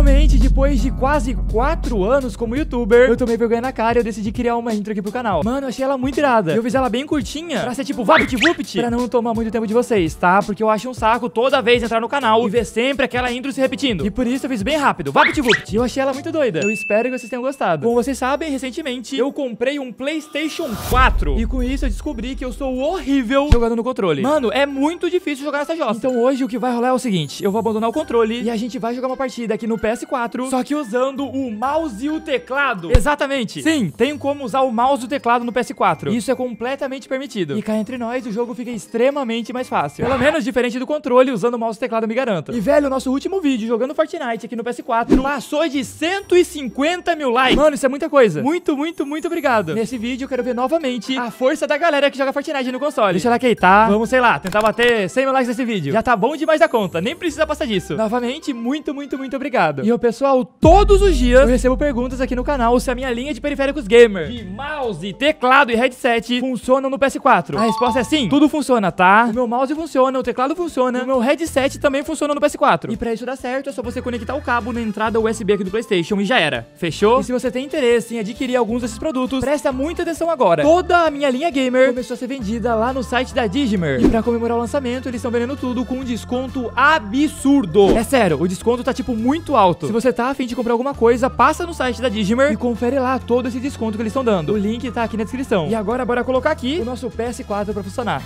finalmente, depois de quase 4 anos como youtuber, eu tomei vergonha na cara e eu decidi criar uma intro aqui pro canal. Mano, eu achei ela muito irada. Eu fiz ela bem curtinha, pra ser tipo VaptVupt, pra não tomar muito tempo de vocês, tá? Porque eu acho um saco toda vez entrar no canal e ver sempre aquela intro se repetindo. E por isso eu fiz bem rápido, VaptVupt. E eu achei ela muito doida. Eu espero que vocês tenham gostado. Como vocês sabem, recentemente eu comprei um PlayStation 4. E com isso eu descobri que eu sou horrível jogando no controle. Mano, é muito difícil jogar nessa jossa. Então hoje o que vai rolar é o seguinte: eu vou abandonar o controle e a gente vai jogar uma partida aqui no PS4, só que usando o mouse e o teclado. Exatamente. Sim, tem como usar o mouse e o teclado no PS4. Isso é completamente permitido. E cá entre nós, o jogo fica extremamente mais fácil. Pelo menos diferente do controle, usando o mouse e teclado, me garanto. E velho, o nosso último vídeo jogando Fortnite aqui no PS4 passou de 150 mil likes. Mano, isso é muita coisa. Muito, muito, muito obrigado. Nesse vídeo eu quero ver novamente a força da galera que joga Fortnite no console. Deixa ela queitar. Vamos, sei lá, tentar bater 100 mil likes nesse vídeo. Já tá bom demais da conta. Nem precisa passar disso. Novamente, muito, muito, muito obrigado. E o pessoal, todos os dias eu recebo perguntas aqui no canal se a minha linha de periféricos gamer, de mouse, teclado e headset funcionam no PS4. A resposta é sim. Tudo funciona, tá? O meu mouse funciona, o teclado funciona, o meu headset também funciona no PS4. E pra isso dar certo, é só você conectar o cabo na entrada USB aqui do PlayStation e já era. Fechou? E se você tem interesse em adquirir alguns desses produtos, presta muita atenção agora. Toda a minha linha gamer começou a ser vendida lá no site da Digimer. E pra comemorar o lançamento, eles estão vendendo tudo com um desconto absurdo. É sério, o desconto tá tipo muito alto. Se você tá afim de comprar alguma coisa, passa no site da Digimer e confere lá todo esse desconto que eles estão dando. O link tá aqui na descrição. E agora bora colocar aqui o nosso PS4 pra funcionar.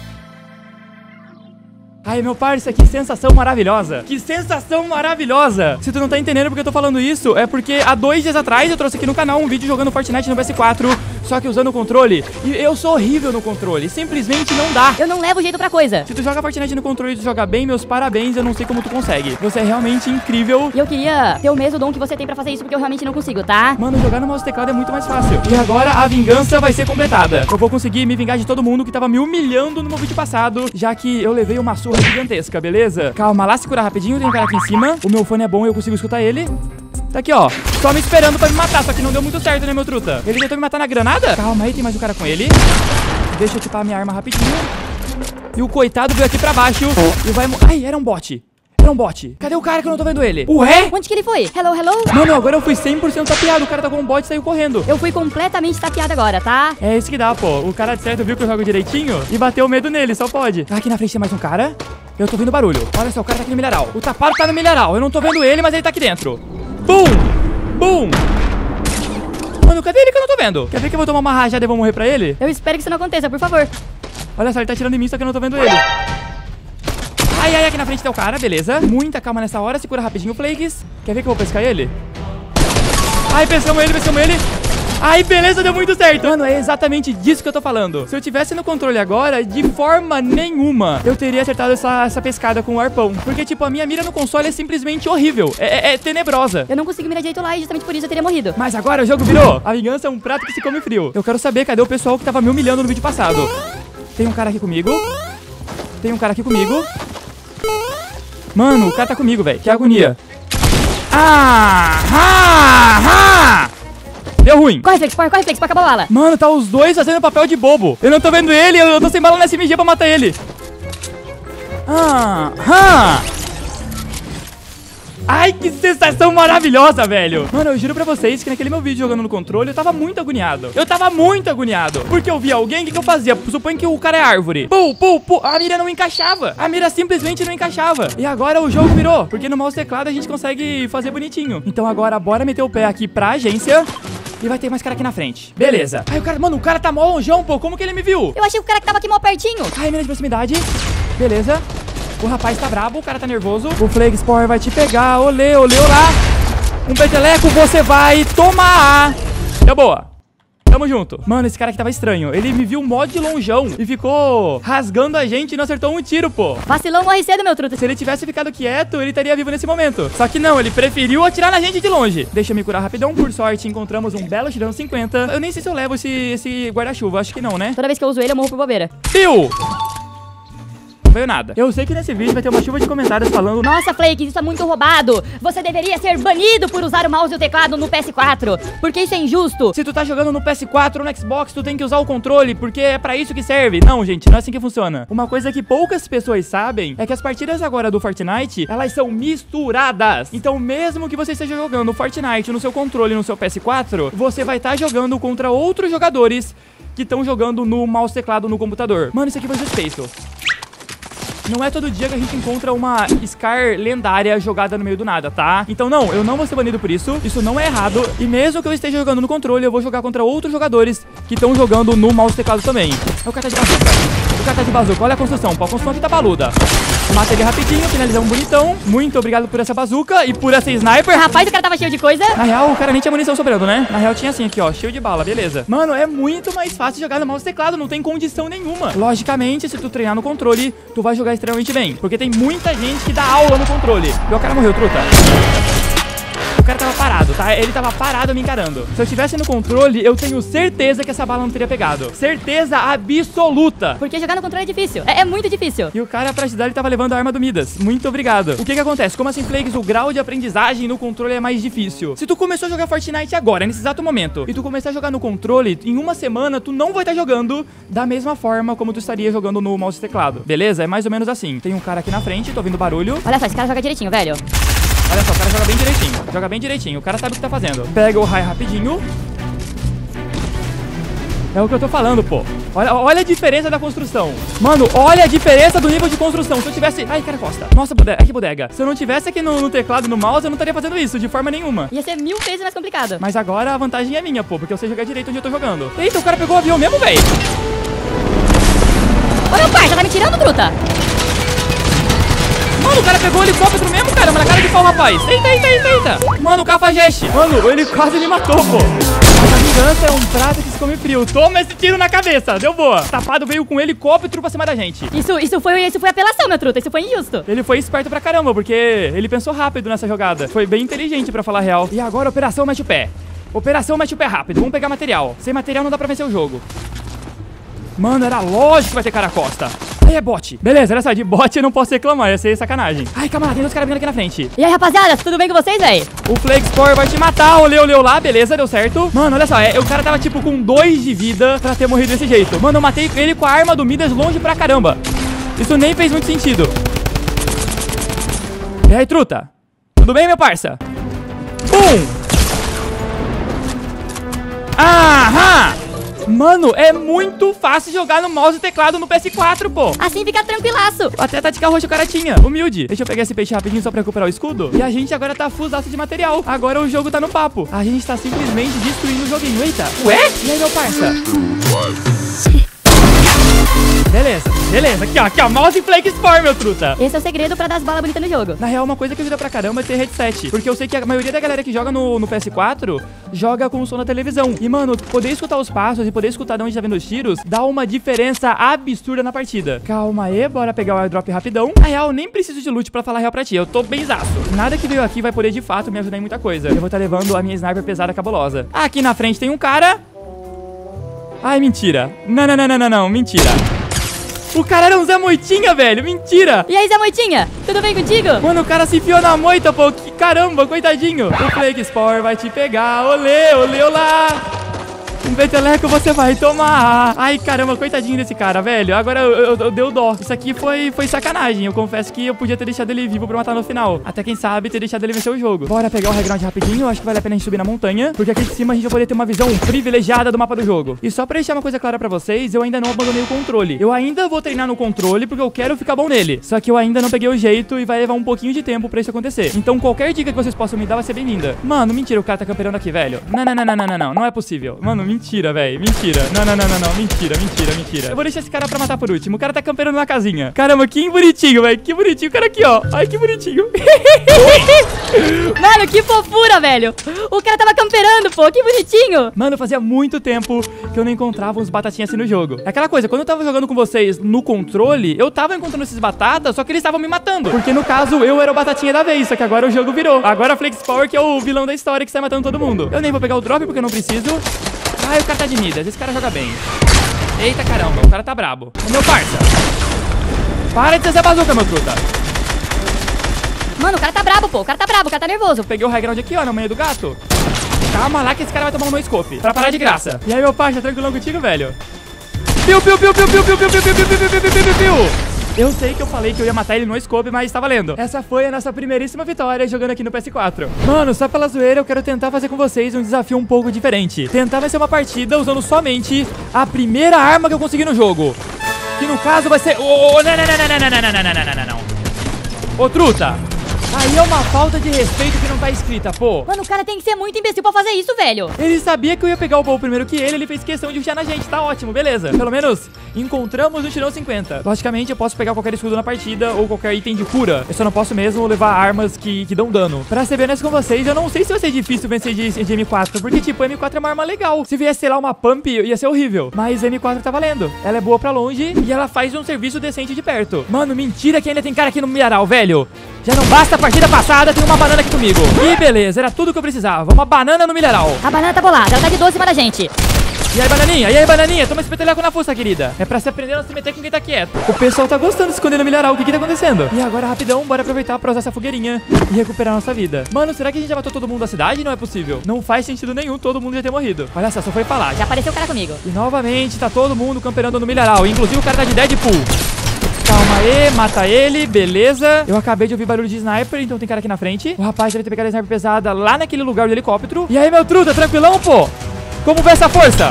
Ai, meu parça, que sensação maravilhosa. Que sensação maravilhosa. Se tu não tá entendendo porque eu tô falando isso, é porque há 2 dias atrás eu trouxe aqui no canal um vídeo jogando Fortnite no PS4, só que usando o controle. E eu sou horrível no controle, simplesmente não dá. Eu não levo jeito pra coisa. Se tu joga Fortnite no controle e tu joga bem, meus parabéns, eu não sei como tu consegue. Você é realmente incrível. E eu queria ter o mesmo dom que você tem pra fazer isso, porque eu realmente não consigo, tá? Mano, jogar no mouse e teclado é muito mais fácil. E agora a vingança vai ser completada. Eu vou conseguir me vingar de todo mundo que tava me humilhando no meu vídeo passado, já que eu levei uma surra gigantesca, beleza? Calma, lá se curar rapidinho, tem um cara aqui em cima. O meu fone é bom e eu consigo escutar ele. Tá aqui, ó, só me esperando pra me matar, só que não deu muito certo, né, meu truta? Ele tentou me matar na granada? Calma aí, tem mais um cara com ele. Deixa eu equipar minha arma rapidinho. E o coitado veio aqui pra baixo e vai... Ai, era um bot. Era um bot. Cadê o cara que eu não tô vendo ele? Ué? Onde que ele foi? Hello, hello? Mano, agora eu fui 100% tapeado. O cara tá com um bot e saiu correndo. Eu fui completamente tapeado agora, tá? É isso que dá, pô. O cara de certo viu que eu jogo direitinho e bateu medo nele, só pode. Aqui na frente tem mais um cara. Eu tô vendo barulho. Olha só, o cara tá aqui no milharal. O tapado tá no milharal. Eu não tô vendo ele, mas ele tá aqui dentro. Bum! Bum! Mano, cadê ele que eu não tô vendo? Quer ver que eu vou tomar uma rajada e vou morrer pra ele? Eu espero que isso não aconteça, por favor. Olha só, ele tá atirando em mim, só que eu não tô vendo ele. Ai, ai, aqui na frente tá o cara, beleza. Muita calma nessa hora, segura rapidinho o Flakes. Quer ver que eu vou pescar ele? Ai, pescamos ele, pescamos ele. Ai, beleza, deu muito certo. Mano, é exatamente disso que eu tô falando. Se eu tivesse no controle agora, de forma nenhuma eu teria acertado essa pescada com o arpão. Porque, tipo, a minha mira no console é simplesmente horrível. É tenebrosa. Eu não consegui mirar direito lá e justamente por isso eu teria morrido. Mas agora o jogo virou. A vingança é um prato que se come frio. Eu quero saber cadê o pessoal que tava me humilhando no vídeo passado. Tem um cara aqui comigo. Tem um cara aqui comigo. Mano, o cara tá comigo, velho. Que agonia. Deu ruim. Corre, Flex, corre, Flex, pra acabar a bala. Mano, tá os dois fazendo papel de bobo. Eu não tô vendo ele, eu tô sem bala na SMG pra matar ele. Ai, que sensação maravilhosa, velho. Mano, eu juro pra vocês que naquele meu vídeo jogando no controle, eu tava muito agoniado. Porque eu via alguém, o que eu fazia? Suponho que o cara é árvore. Pum. A mira não encaixava. A mira simplesmente não encaixava. E agora o jogo virou. Porque no mouse e teclado a gente consegue fazer bonitinho. Então agora bora meter o pé aqui pra agência. E vai ter mais cara aqui na frente. Beleza. Ai, o cara tá mó longeão, pô. Como que ele me viu? Eu achei que o cara que tava aqui mó pertinho. Ai, mira de proximidade. Beleza. O rapaz tá brabo, o cara tá nervoso. O Flakes Power vai te pegar. Olê, olá. Um peteleco, você vai tomar. Deu boa. Tamo junto. Mano, esse cara aqui tava estranho. Ele me viu mó de longeão e ficou rasgando a gente e não acertou um tiro, pô. Vacilão morre cedo, meu truta. Se ele tivesse ficado quieto, ele estaria vivo nesse momento. Só que não, ele preferiu atirar na gente de longe. Deixa eu me curar rapidão. Por sorte, encontramos um belo tirão 50. Eu nem sei se eu levo esse guarda-chuva. Acho que não, né? Toda vez que eu uso ele, eu morro por bobeira. Piu! veio nada. Eu sei que nesse vídeo vai ter uma chuva de comentários falando: Nossa, Flakes, isso é muito roubado. Você deveria ser banido por usar o mouse e o teclado no PS4, porque isso é injusto. se tu tá jogando no PS4 ou no Xbox, tu tem que usar o controle, porque é pra isso que serve. Não, gente, não é assim que funciona. Uma coisa que poucas pessoas sabem é que as partidas agora do Fortnite, elas são misturadas. Então, mesmo que você esteja jogando Fortnite no seu controle, no seu PS4, você vai estar jogando contra outros jogadores que estão jogando no mouse teclado no computador. Mano, isso aqui foi suspeito. Não é todo dia que a gente encontra uma Scar lendária jogada no meio do nada, tá? Então não, eu não vou ser banido por isso. Isso não é errado. E mesmo que eu esteja jogando no controle, eu vou jogar contra outros jogadores que estão jogando no mouse teclado também. É o cara tá de bazuca. O cara tá de bazuca. Olha a construção, pô. A construção aqui tá baluda. Mata ele rapidinho, finalizamos bonitão. Muito obrigado por essa bazuca e por essa sniper. Rapaz, o cara tava cheio de coisa. Na real, o cara nem tinha munição sobrando, né? Na real, tinha assim aqui, ó, cheio de bala, beleza. Mano, é muito mais fácil jogar no mouse teclado, não tem condição nenhuma. Logicamente, se tu treinar no controle, tu vai jogar extremamente bem, porque tem muita gente que dá aula no controle. E o cara morreu, truta. O cara tava parado, tá? Ele tava parado me encarando. Se eu tivesse no controle, eu tenho certeza que essa bala não teria pegado. Certeza absoluta. Porque jogar no controle é difícil. É muito difícil. E o cara, pra ajudar, ele tava levando a arma do Midas. Muito obrigado. O que que acontece? Como assim, Flakes, o grau de aprendizagem no controle é mais difícil. Se tu começou a jogar Fortnite agora, nesse exato momento, e tu começar a jogar no controle, em uma semana, tu não vai estar jogando da mesma forma como tu estaria jogando no mouse e teclado. Beleza? É mais ou menos assim. Tem um cara aqui na frente, tô ouvindo barulho. Olha só, esse cara joga direitinho, velho. Olha só, o cara joga bem direitinho. Joga bem direitinho. O cara sabe o que tá fazendo. Pega o raio rapidinho. É o que eu tô falando, pô. Olha a diferença da construção. Mano, olha a diferença do nível de construção. Se eu tivesse... Ai, cara, costa. Nossa, que bodega. Se eu não tivesse aqui no teclado e no mouse, eu não estaria fazendo isso de forma nenhuma. Ia ser 1000 vezes mais complicado. Mas agora a vantagem é minha, pô. Porque eu sei jogar direito onde eu tô jogando. Eita, o cara pegou o avião mesmo, velho. Ô, meu pai, já tá me tirando, truta? Mano, o cara pegou o helicóptero mesmo, caramba, na cara de pau, rapaz. Eita. Mano, o Cafajeste. Mano, ele quase me matou, pô. Mas a vingança é um prato que se come frio. Toma esse tiro na cabeça. Deu boa. O Safado veio com um helicóptero pra cima da gente. Isso foi apelação, meu truta. Isso foi injusto. Ele foi esperto pra caramba, porque ele pensou rápido nessa jogada. Foi bem inteligente, pra falar a real. E agora, operação mete o pé. Operação mete o pé rápido. Vamos pegar material. Sem material não dá pra vencer o jogo. Mano, era lógico que vai ter cara costa. Aí é bot. Beleza, olha só, de bot eu não posso reclamar, ia ser sacanagem. Ai, calma lá, tem dois caras vindo aqui na frente. E aí, rapaziada, tudo bem com vocês, véi? O Flakespore vai te matar, olheu lá, beleza, deu certo. Mano, olha só, o cara tava tipo com 2 de vida pra ter morrido desse jeito. Mano, eu matei ele com a arma do Midas longe pra caramba. Isso nem fez muito sentido. E aí, truta? Tudo bem, meu parça? Bum! Aham! Mano, é muito fácil jogar no mouse e teclado no PS4, pô. Assim fica tranquilaço. Até a tática roxa o cara tinha. Humilde. Deixa eu pegar esse peixe rapidinho só pra recuperar o escudo. E a gente agora tá fusaço de material. Agora o jogo tá no papo. A gente tá simplesmente destruindo o joguinho. Eita. Ué? E aí, meu parça? Beleza, aqui ó, mouse e Flakespore, meu truta. Esse é o segredo pra dar as balas bonitas no jogo. Na real, uma coisa que ajuda pra caramba é ter headset, porque eu sei que a maioria da galera que joga no PS4 joga com o som da televisão. E, mano, poder escutar os passos e poder escutar de onde tá vindo os tiros dá uma diferença absurda na partida. Calma aí, bora pegar o airdrop rapidão. Na real, nem preciso de loot pra falar real pra ti, eu tô benzaço. Nada que veio aqui vai poder, de fato, me ajudar em muita coisa. Eu vou estar levando a minha sniper pesada cabulosa. Aqui na frente tem um cara. Ai, mentira. Não, mentira. O cara era um Zé Moitinha, velho. Mentira. E aí, Zé Moitinha? Tudo bem contigo? Mano, o cara se enfiou na moita, pô. Que caramba, coitadinho. O Flakespore vai te pegar. Olê, olá. Um peteleco você vai tomar. Ai, caramba, coitadinho desse cara, velho. Agora eu deu dó. Isso aqui foi sacanagem. Eu confesso que eu podia ter deixado ele vivo pra matar no final. Até quem sabe ter deixado ele vencer o jogo. Bora pegar o high ground rapidinho. Acho que vale a pena a gente subir na montanha, porque aqui de cima a gente vai poder ter uma visão privilegiada do mapa do jogo. E só pra deixar uma coisa clara pra vocês, eu ainda não abandonei o controle. Eu ainda vou treinar no controle, porque eu quero ficar bom nele. Só que eu ainda não peguei o jeito e vai levar um pouquinho de tempo pra isso acontecer. Então qualquer dica que vocês possam me dar vai ser bem-vinda. Mano, mentira, o cara tá camperando aqui, velho. Não é possível. Mano, mentira, velho. Mentira. Não. Mentira. Eu vou deixar esse cara pra matar por último. O cara tá camperando na casinha. Caramba, que bonitinho, velho. Que bonitinho. O cara aqui, ó. Ai, que bonitinho. Mano, que fofura, velho. O cara tava camperando, pô. Que bonitinho. Mano, fazia muito tempo que eu não encontrava uns batatinhas assim no jogo. É aquela coisa, quando eu tava jogando com vocês no controle, eu tava encontrando esses batatas, só que eles estavam me matando. Porque no caso, eu era o batatinha da vez, só que agora o jogo virou. Agora a Flakespore que é o vilão da história que sai matando todo mundo. Eu nem vou pegar o drop porque eu não preciso. Ai, o cara tá de Midas, esse cara joga bem. Eita caramba, o cara tá brabo. Ô meu parça. Para de ser essa bazuca, meu truta. Mano, o cara tá brabo, pô. O cara tá brabo, o cara tá nervoso. Peguei o high ground aqui, ó, na manhã do gato. Calma lá que esse cara vai tomar um no-scope. Pra parar de graça. E aí, meu pai, tá tranquilão contigo, velho? Piu, piu, piu, piu, piu, piu, piu, piu, piu, piu, piu, piu, piu, piu. Eu sei que eu falei que eu ia matar ele no scope, mas tá valendo. Essa foi a nossa primeiríssima vitória jogando aqui no PS4. Mano, só pela zoeira eu quero tentar fazer com vocês um desafio um pouco diferente. Tentar vencer uma partida usando somente a primeira arma que eu consegui no jogo. Que no caso vai ser... Ô, truta! Aí é uma falta de respeito que não tá escrita, pô. Mano, o cara tem que ser muito imbecil pra fazer isso, velho. Ele sabia que eu ia pegar o baú primeiro que ele fez questão de rushar na gente, tá ótimo, beleza. Pelo menos encontramos um tirão 50. Logicamente eu posso pegar qualquer escudo na partida ou qualquer item de cura. Eu só não posso mesmo levar armas que dão dano. Pra ser bem honesto com vocês, eu não sei se vai ser difícil vencer de M4, porque tipo, M4 é uma arma legal. Se viesse, sei lá, uma pump, ia ser horrível. Mas M4 tá valendo. Ela é boa pra longe e ela faz um serviço decente de perto. Mano, mentira que ainda tem cara aqui no milharal, velho. Já não basta a partida passada, tem uma banana aqui comigo. E beleza, era tudo que eu precisava. Uma banana no milharal. A banana tá bolada, ela tá de 12 em cima da gente. E aí, bananinha? E aí, bananinha? Toma esse peteleco na fuça, querida. É pra se aprender a não se meter com quem tá quieto. O pessoal tá gostando de se esconder no milharal. O que tá acontecendo? E agora, rapidão, bora aproveitar pra usar essa fogueirinha e recuperar nossa vida. Mano, será que a gente já matou todo mundo da cidade? Não é possível. Não faz sentido nenhum todo mundo já ter morrido. Olha só foi falar. Já apareceu o cara comigo. E novamente tá todo mundo camperando no milharal. Inclusive o cara tá de Deadpool. Calma aí, mata ele, beleza. Eu acabei de ouvir barulho de sniper, então tem cara aqui na frente. O rapaz deve ter pegado a sniper pesada lá naquele lugar do helicóptero. E aí, meu truta, tranquilão, pô? Como vai essa força?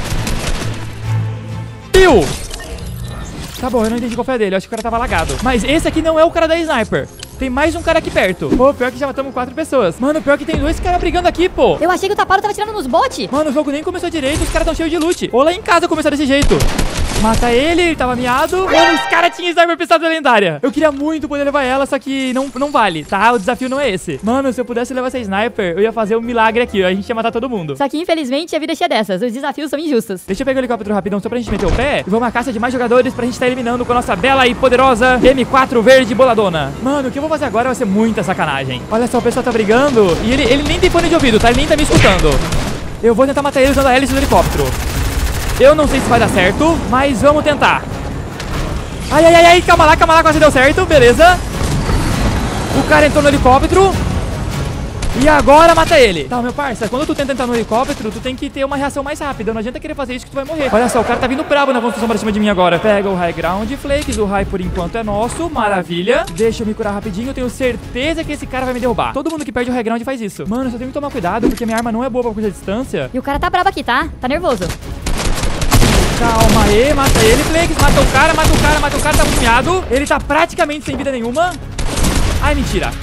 Piu! Tá bom, eu não entendi qual foi a dele, eu acho que o cara tava lagado. Mas esse aqui não é o cara da sniper. Tem mais um cara aqui perto. Pô, pior que já matamos 4 pessoas. Mano, pior que tem 2 caras brigando aqui, pô. Eu achei que o Tapado tava tirando nos bots. Mano, o jogo nem começou direito, os caras tão cheios de loot. Ou lá em casa começou desse jeito. Mata ele tava miado. Mano, os caras tinham sniper pesada lendária. Eu queria muito poder levar ela, só que não vale, tá? O desafio não é esse. Mano, se eu pudesse levar essa sniper, eu ia fazer um milagre aqui, ó. A gente ia matar todo mundo. Só que, infelizmente, a vida é dessas. Os desafios são injustos. Deixa eu pegar o helicóptero rapidão só pra gente meter o pé. E vamos uma caça de mais jogadores pra gente tá eliminando com a nossa bela e poderosa M4 verde boladona. Mano, o que eu vou fazer agora vai ser muita sacanagem. Olha só, o pessoal tá brigando e ele nem tem fone de ouvido, tá? Ele nem tá me escutando. Eu vou tentar matar ele usando a hélice do helicóptero. Eu não sei se vai dar certo, mas vamos tentar. Ai, ai, ai, ai, calma lá, quase deu certo, beleza. O cara entrou no helicóptero. E agora mata ele. Tá, meu parça, quando tu tenta entrar no helicóptero, tu tem que ter uma reação mais rápida. Não adianta querer fazer isso que tu vai morrer. Olha só, o cara tá vindo brabo na construção pra cima de mim agora. Pega o high ground, Flakes, o high por enquanto é nosso, maravilha. Deixa eu me curar rapidinho, eu tenho certeza que esse cara vai me derrubar. Todo mundo que perde o high ground faz isso. Mano, eu só tenho que tomar cuidado, porque minha arma não é boa pra curta distância. E o cara tá brabo aqui, tá? Tá nervoso. Calma aí, mata ele, Flakes, mata o cara, tá muito miado. Ele tá praticamente sem vida nenhuma. Ai, mentira.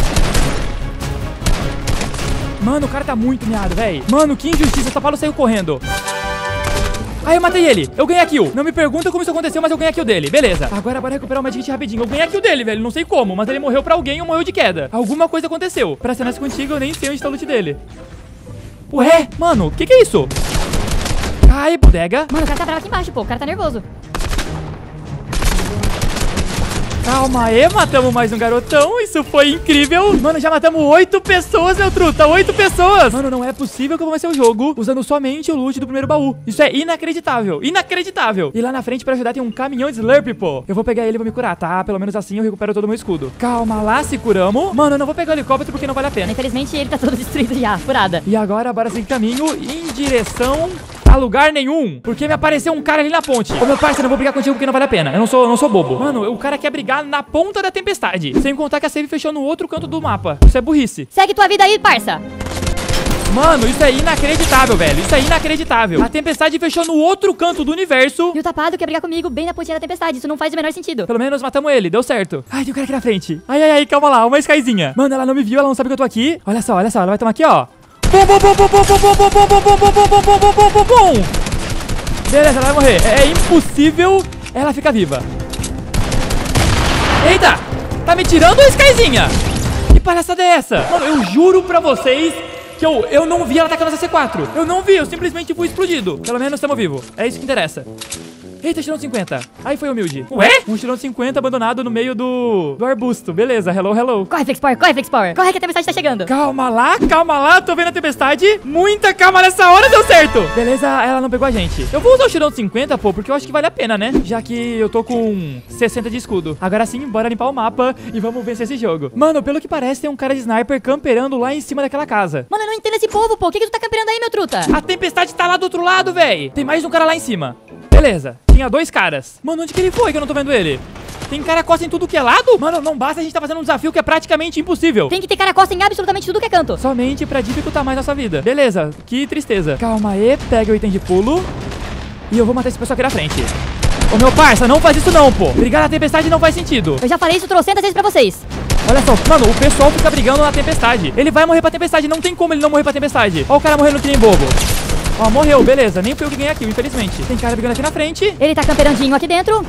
Mano, o cara tá muito miado, velho. Mano, que injustiça, o Tapalo saiu correndo. Aí eu matei ele, eu ganhei a kill. Não me pergunta como isso aconteceu, mas eu ganhei a kill dele. Beleza, agora bora recuperar o Magic Kit rapidinho. Eu ganhei a kill dele, velho, não sei como, mas ele morreu pra alguém ou morreu de queda. Alguma coisa aconteceu. Pra ser honesto contigo, eu nem sei onde tá o loot dele. Ué, mano, o que é isso? Ai, bodega. Mano, o cara tá bravo aqui embaixo, pô. O cara tá nervoso. Calma aí, matamos mais um garotão. Isso foi incrível. Mano, já matamos 8 pessoas, meu truta. 8 pessoas. Mano, não é possível que eu vou vencer o jogo usando somente o loot do primeiro baú. Isso é inacreditável. Inacreditável. E lá na frente, pra ajudar, tem um caminhão de Slurp, pô. Eu vou pegar ele e vou me curar, tá? Pelo menos assim eu recupero todo o meu escudo. Calma lá, se curamos. Mano, eu não vou pegar o helicóptero porque não vale a pena. Infelizmente, ele tá todo destruído já. Furada. E agora, bora seguir caminho em direção a lugar nenhum, porque me apareceu um cara ali na ponte. Ô, meu parceiro, eu não vou brigar contigo porque não vale a pena. Eu não sou bobo. Mano, o cara quer brigar na ponta da tempestade. Sem contar que a save fechou no outro canto do mapa. Isso é burrice. Segue tua vida aí, parça. Mano, isso é inacreditável, velho. Isso é inacreditável. A tempestade fechou no outro canto do universo. E o Tapado quer brigar comigo bem na pontinha da tempestade. Isso não faz o menor sentido. Pelo menos matamos ele, deu certo. Ai, tem um cara aqui na frente. Ai, ai, ai, calma lá, uma skyzinha. Mano, ela não me viu, ela não sabe que eu tô aqui. Olha só, ela vai tomar aqui, ó. Bum, bum, bum, bum, bum, bum, bum, bum, bum, bum, bum, bum, bum, bum, bum, bum. Beleza, ela vai morrer. É impossível ela ficar viva. Eita! Tá me tirando a skyzinha? Que palhaçada é essa? Mano, eu juro pra vocês que eu não vi ela atacando essa C4. Eu não vi, eu simplesmente fui explodido. Pelo menos estamos vivos. É isso que interessa. Eita, tirou 50. Aí foi humilde. Ué? Um tirou 50 abandonado no meio do arbusto. Beleza, hello, hello. Corre, Flex Power, corre, Flex Power. Corre que a tempestade tá chegando. Calma lá, tô vendo a tempestade. Muita calma nessa hora, deu certo. Beleza, ela não pegou a gente. Eu vou usar o tirão de 50, pô, porque eu acho que vale a pena, né? Já que eu tô com 60 de escudo. Agora sim, bora limpar o mapa e vamos vencer esse jogo. Mano, pelo que parece, tem um cara de sniper camperando lá em cima daquela casa. Mano, eu não entendo esse povo, pô. O que tu tá camperando aí, meu truta? A tempestade tá lá do outro lado, véi. Tem mais um cara lá em cima. Beleza, tinha 2 caras. Mano, onde que ele foi que eu não tô vendo ele? Tem cara costa em tudo que é lado? Mano, não basta, a gente tá fazendo um desafio que é praticamente impossível. Tem que ter cara costa em absolutamente tudo que é canto. Somente pra dificultar mais nossa vida. Beleza, que tristeza. Calma aí, pega o item de pulo. E eu vou matar esse pessoal aqui na frente. Ô, meu parça, não faz isso não, pô. Brigar na tempestade não faz sentido. Eu já falei isso trocentas vezes pra vocês. Olha só, mano, o pessoal fica brigando na tempestade. Ele vai morrer pra tempestade, não tem como ele não morrer pra tempestade. Ó o cara morrendo que nem bobo. Ó, morreu, beleza, nem foi eu que ganhei aqui, infelizmente. Tem cara brigando aqui na frente. Ele tá camperandinho aqui dentro.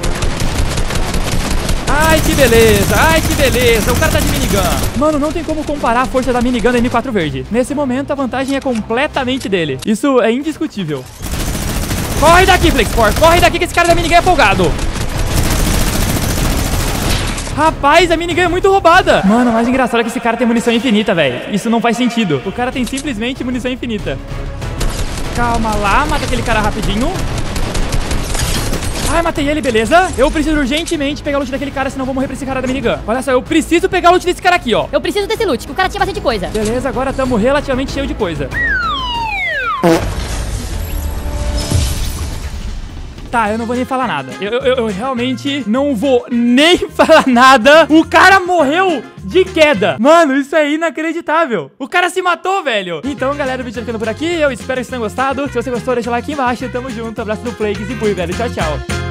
Ai, que beleza, o cara tá de minigun. Mano, não tem como comparar a força da minigun da M4 verde. Nesse momento, a vantagem é completamente dele. Isso é indiscutível. Corre daqui, Flexport, corre daqui que esse cara da minigun é folgado. Rapaz, a minigun é muito roubada. Mano, o mais engraçado é que esse cara tem munição infinita, velho. Isso não faz sentido. O cara tem simplesmente munição infinita. Calma lá, mata aquele cara rapidinho. Ai, matei ele, beleza. Eu preciso urgentemente pegar o loot daquele cara, senão eu vou morrer pra esse cara da minigun. Olha só, eu preciso pegar o loot desse cara aqui, ó. Eu preciso desse loot, que o cara tinha bastante coisa. Beleza, agora tamo relativamente cheio de coisa. Tá, eu não vou nem falar nada. Eu realmente não vou nem falar nada. O cara morreu de queda. Mano, isso é inacreditável. O cara se matou, velho. Então, galera, o vídeo tá ficando por aqui. Eu espero que vocês tenham gostado. Se você gostou, deixa o like aqui embaixo. Tamo junto. Abraço do Plagues e fui, velho. Tchau, tchau.